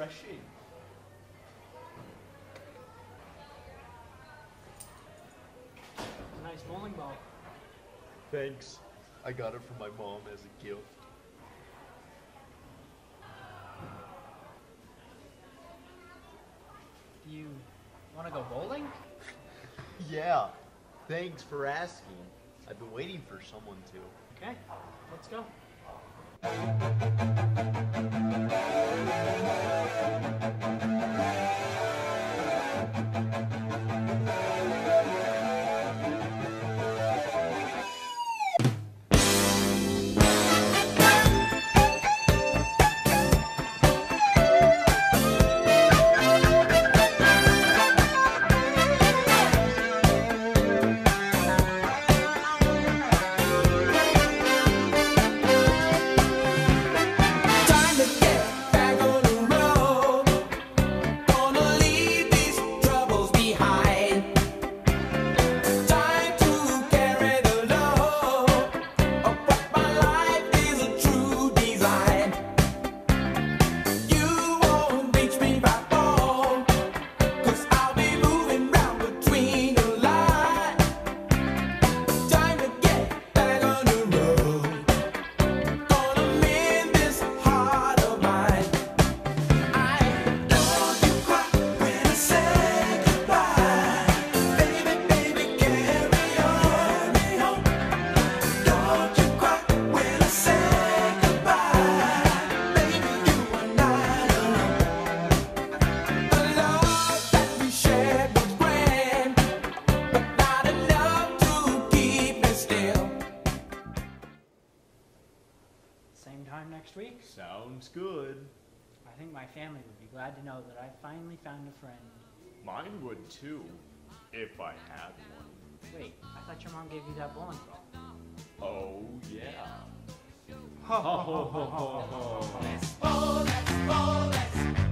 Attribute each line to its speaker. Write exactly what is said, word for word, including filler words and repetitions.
Speaker 1: refreshing.
Speaker 2: Nice bowling ball.
Speaker 1: Thanks. I got it from my mom as a gift.
Speaker 2: Do you want to go bowling?
Speaker 1: Yeah. Thanks for asking. I've been waiting for someone to.
Speaker 2: Okay, let's go. Same time next week?
Speaker 1: Sounds good.
Speaker 2: I think my family would be glad to know that I finally found a friend.
Speaker 3: Mine would too, if I had one.
Speaker 2: Wait, I thought your mom gave you that bowling ball.
Speaker 3: Oh, yeah.
Speaker 2: Ho, ho, ho, ho, ho, ho.
Speaker 4: Let's bowl, let's bowl, let's